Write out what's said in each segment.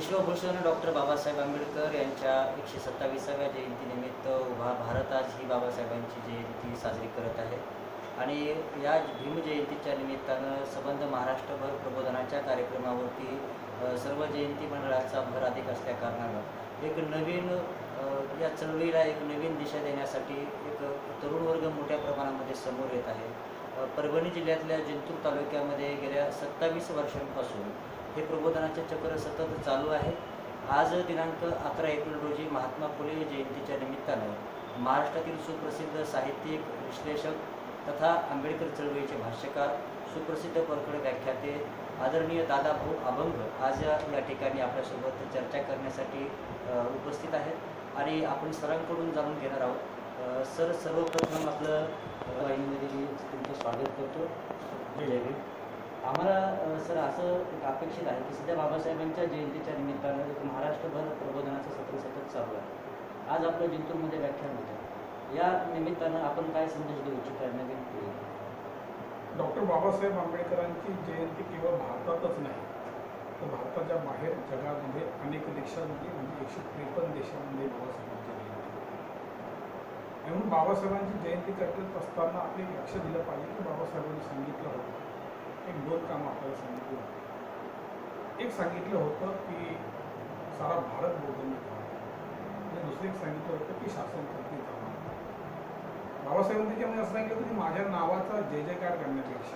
Vishwabhushan doctor Babasaheb Ambedkar यांच्या 127व्या जयंतीनिमित्त उभा भारत आज ही बाबासाहेबांची जयंती साजरी करत आहे आणि या भीम जयंतीच्या निमित्तानं संबंध महाराष्ट्रभर प्रबोधनाच्या कार्यक्रमावरती सर्व जयंती मंडळाचा भर अधिक असल्या कारणानं एक नवीन या चळवळीला एक नवीन दिशा देण्यासाठी एक तरुण वर्ग मोठ्या प्रमाणामध्ये समोर येत आहे। परभणी जिल्ह्यातल्या जिंतूर तालुक्यामध्ये गेल्या 27 वर्षांपासून हे प्रबोधनाचे चक्र सतत चालू आहे। आज दिनांक 11 एप्रिल रोजी महात्मा फुले जयंतीच्या निमित्तानं महाराष्ट्रातील सुप्रसिद्ध साहित्यिक, विश्लेषक तथा आंबेडकर चळवळीचे भाष्यकार, सुप्रसिद्ध परखड व्याख्याते आदरणीय दादाभाऊ अभंग आज या ठिकाणी आपल्यासोबत चर्चा करण्यासाठी उपस्थित आहेत आणि आपण सरांकडून जाणून घेणार आहोत। सर, सर्वप्रथम आपलं वाहिनीमध्ये मी तुमचं स्वागत करतो। जय भीम। आम्हाला सर असं एक अपेक्षित आहे की सध्या बाबासाहेबांच्या जयंतीच्या निमित्तानं एक महाराष्ट्रभर प्रबोधनाचं सत्र सतत चालू आहे। आज आपलं जिंतूरमध्ये व्याख्यान होतं, या निमित्तानं आपण काय संदेश देऊ इच्छिता नवीन पिढीला? डॉक्टर बाबासाहेब आंबेडकरांची जयंती केवळ भारतातच नाही तर भारताच्या बाहेर जगामध्ये अनेक देशांमध्ये म्हणजे 153 देशांमध्ये बाबासाहेबांची जयंती होते। म्हणून बाबासाहेबांची जयंती करत असताना आपण लक्ष दिलं पाहिजे की बाबासाहेबांनी सांगितलं होतं एक दोन कामं आपल्याला सांगितली होती। एक सांगितलं होतं की सारा भारत बोलणे आणि दुसरं एक सांगितलं होतं की शासन करते जाणार। बाबासाहेबांनी त्याच्यामध्ये असं सांगितलं की माझ्या नावाचा जय जयकार करण्यापेक्षा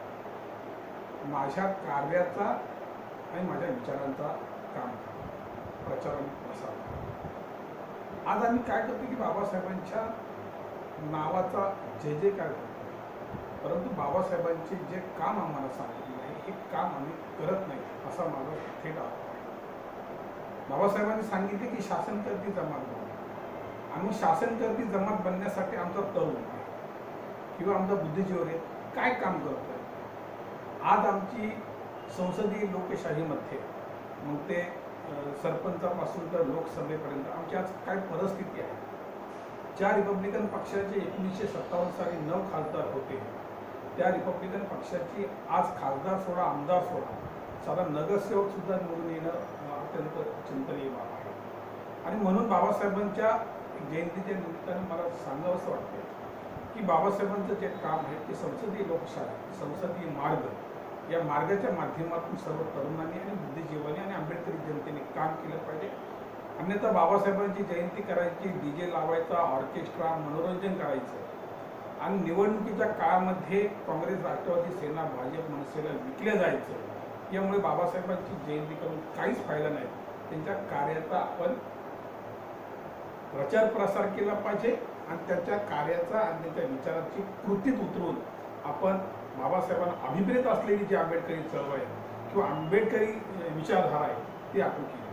माझ्या कार्याचा आणि माझ्या विचारांचा काम प्रचार आणि प्रसार। आज आम्ही काय करतो की बाबासाहेबांच्या नावाचा जय जयकार करतो, परंतु बाबासाहेबांचे जे काम आम्हाला सांगितले आहे हे काम आम्ही करत नाही असा माझा थेट आरोप आहे। बाबासाहेबांनी सांगितले की शासनकर्ती जमात बनवा। आम्ही शासनकर्ती जमात बनण्यासाठी आमचा तरुण किंवा आमचा बुद्धिजीवी आहे काय काम करतोय। आज आमची संसदीय लोकशाहीमध्ये मग ते सरपंचापासून तर लोकसभेपर्यंत आमची आज काय परिस्थिती आहे। ज्या रिपब्लिकन पक्षाचे 1957 साली 9 खासदार होते त्या रिपब्लिकन पक्षाची आज खासदार सोडा, आमदार सोडा, साधा नगरसेवक सुद्धा निवडून येणं अत्यंत चिंतनीय बाब आहे। आणि म्हणून बाबासाहेबांच्या जयंतीच्या निमित्तानं मला सांगावंसं वाटतं की बाबासाहेबांचं जे काम आहे ते संसदीय लोकशाही, संसदीय मार्ग, या मार्गाच्या माध्यमातून सर्व तरुणांनी आणि बुद्धिजीवांनी आणि आंबेडकरी जनतेने काम केलं पाहिजे। अन्यथा बाबासाहेबांची जयंती करायची, डीजे लावायचा, ऑर्केस्ट्रा, मनोरंजन करायचं आणि निवडणुकीच्या काळामध्ये काँग्रेस, राष्ट्रवादी, सेना, भाजप, मनसेला विकलं जायचं, यामुळे बाबासाहेबांची जयंती करून काहीच फायदा नाही। त्यांच्या कार्याचा आपण प्रचार प्रसार केला पाहिजे आणि त्याच्या कार्याचा आणि त्याच्या विचाराची कृतीत उतरून आपण बाबासाहेबांना अभिप्रेत असलेली जी आंबेडकरी चळवळ आहे किंवा आंबेडकरी विचारधारा आहे ती आपण केली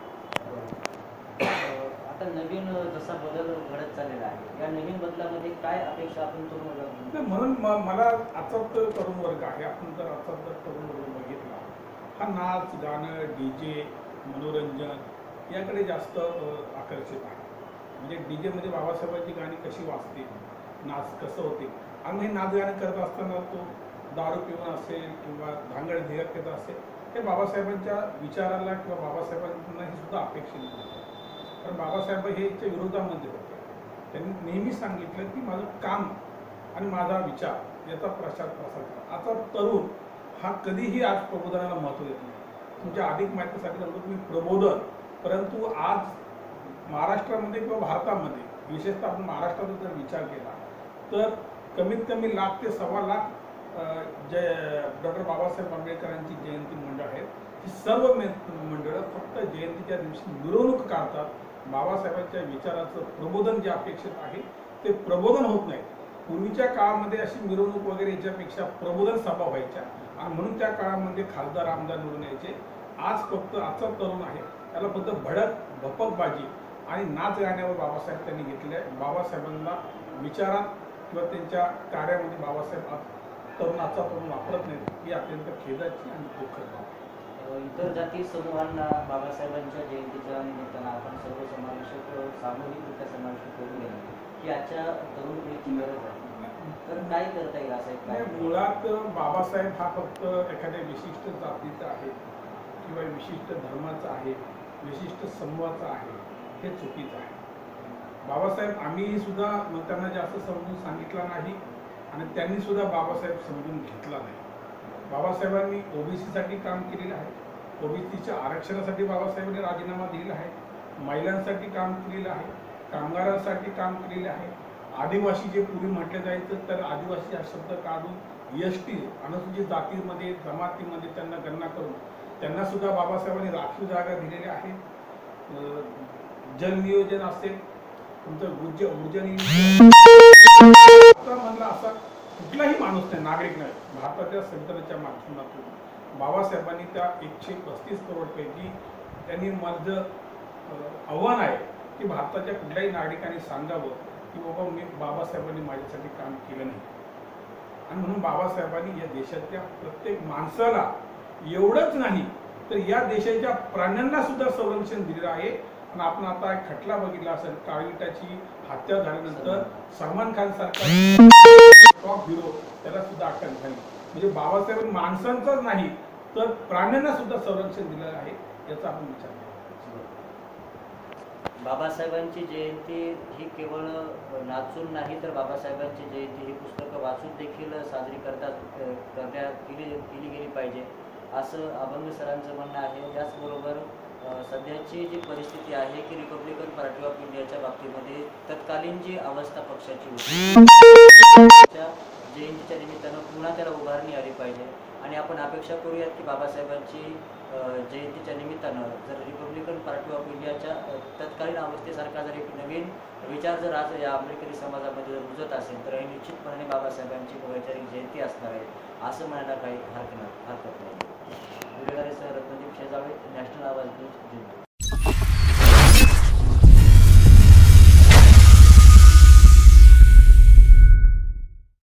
पाहिजे। आता नवीन जसा बदल घडत चाललेला आहे, या नवीन बदलामध्ये काय अपेक्षा आपण तरुण वर्गाकडून? म्हणून मला आजचा तरुण वर्ग आहे, आपण जर आजचा तरुण वर्ग बघितला हा नाच, गाणं, डीजे, मनोरंजन याकडे जास्त आकर्षित आहे। म्हणजे डीजेमध्ये बाबासाहेबांची गाणी कशी वाजतील, नाच कसं होते आणि हे नाच गाणं करत असताना तो दारू पिऊन असेल किंवा धांगड धिरकत असेल, हे बाबासाहेबांच्या विचाराला किंवा बाबासाहेबांना हे सुद्धा अपेक्षित नव्हतं। कारण बाबासाहेब हे याच्या विरोधामध्ये होते। त्यांनी नेहमी सांगितलं की माझं काम आणि माझा विचार याचा प्रसार करा। आता तरुण हा कधीही आज प्रबोधनाला महत्त्व देत नाही। तुमच्या अधिक माहितीसाठी सांगतो तुम्ही प्रबोधन, परंतु आज महाराष्ट्रामध्ये किंवा भारतामध्ये विशेषतः आपण महाराष्ट्राचा जर विचार केला तर कमीत कमी 1 लाख ते 1.25 लाख जे डॉक्टर बाबासाहेब आंबेडकरांची जयंती मंडळ आहेत, ही सर्व मंडळं फक्त जयंतीच्या दिवशी मिरवणूक काढतात। बाबासाहेबांच्या विचाराचं प्रबोधन जे अपेक्षित आहे ते प्रबोधन होत नाही। पूर्वीच्या काळामध्ये अशी मिरवणूक वगैरे याच्यापेक्षा प्रबोधन सभा व्हायच्या आणि म्हणून त्या काळामध्ये खासदार, आमदार निवडून यायचे। आज फक्त आजचा तरुण आहे त्याला फक्त भडक, भपकबाजी आणि नाच गाण्यावर बाबासाहेब त्यांनी घेतले आहे। बाबासाहेबांना विचारात किंवा त्यांच्या कार्यामध्ये बाबासाहेब तरुणाचा तरुण वापरत नाही, ही अत्यंत खेदाची आणि दुःखद बाब आहे। इतर जाती समूहांना बाबासाहेबांच्या जयंतीच्या निमित्तानं आपण सर्व समावेशक सामूहिकरित्या समाविष्ट करून घेणं ही आजच्या तरुण पिढीची गरज आहे, तर काय करता येईल असं एक? मुळात बाबासाहेब हा फक्त एखाद्या विशिष्ट जातीचा आहे किंवा विशिष्ट धर्माचं आहे, विशिष्ट समूहाचं आहे, हे चुकीचं आहे. बाबासाहेब आम्ही सुद्धा मग त्यांना जास्त समजून सांगितलं नाही आणि त्यांनी सुद्धा बाबासाहेब समजून घेतला नाही. बाबासाहेबांनी ओबीसीसाठी काम केलेलं आहे, ओबीसीच्या आरक्षणासाठी बाबासाहेबांनी राजीनामा दिलेला आहे, महिलांसाठी काम केलेलं आहे, कामगारांसाठी काम केलेले आहे, आदिवासी जे पूर्वी म्हटलं जायचं तर आदिवासी हा शब्द काढून एसटी अनुसूचित जातीमध्ये जमातीमध्ये त्यांना गणना करून त्यांना सुद्धा बाबासाहेबांनी राखीव जागा दिलेल्या आहे. जल नियोजन असेल, तुमचं ऊर्जा आता म्हणलं असा कुठलाही माणूस नाही, नागरिक नाही, भारताच्या संविधानाच्या माध्यमातून बाबासाहेबांनी त्या 135 करोड पैकी त्यांनी माझं आव्हान आहे की भारताच्या कुठल्याही नागरिकांनी सांगावं की बाबा मी बाबासाहेबांनी माझ्यासाठी काम केलं नाही. आणि म्हणून बाबासाहेबांनी या देशातल्या प्रत्येक माणसाला एवढंच नाही तर या देशाच्या प्राण्यांना सुद्धा संरक्षण दिलेलं आहे. आणि आपण आता एक खटला बघितला असेल, काळविटाची हत्या झाल्यानंतर सलमान खान सारखा टॉप हिरो त्याला सुद्धा अटक झाली. म्हणजे बाबासाहेब माणसांचाच नाही तर प्राण्यांना सुद्धा संरक्षण दिलेलं आहे, याचा आपण विचार केला. बाबासाहेबांची जयंती ही केवळ नाचून नाही तर बाबासाहेबांची जयंती ही पुस्तकं वाचून देखील साजरी केली गेली पाहिजे असं अभंग सरांचं म्हणणं आहे. याचबरोबर सध्याची जी परिस्थिती आहे की रिपब्लिकन पार्टी ऑफ इंडियाच्या बाबतीमध्ये तत्कालीन जी अवस्था पक्षाची होती जयंतीच्या निमित्तानं पुन्हा त्याला उभारणी आली पाहिजे. आणि आपण अपेक्षा करूयात की बाबासाहेबांची जयंतीच्या निमित्तानं जर रिपब्लिकन पार्टी ऑफ इंडियाच्या तत्कालीन अवस्थेसारखा जर एक नवीन विचार जर आज या आंबेडकरी समाजामध्ये जर रुजत असेल तर हे निश्चितपणे बाबासाहेबांची वैचारिक जयंती असणार आहे असं म्हणायला काही हरकत नाही. व्हिडिओ रत्नदीप शेजावळे, नॅशनल आवाज न्यूज, जिल्हा.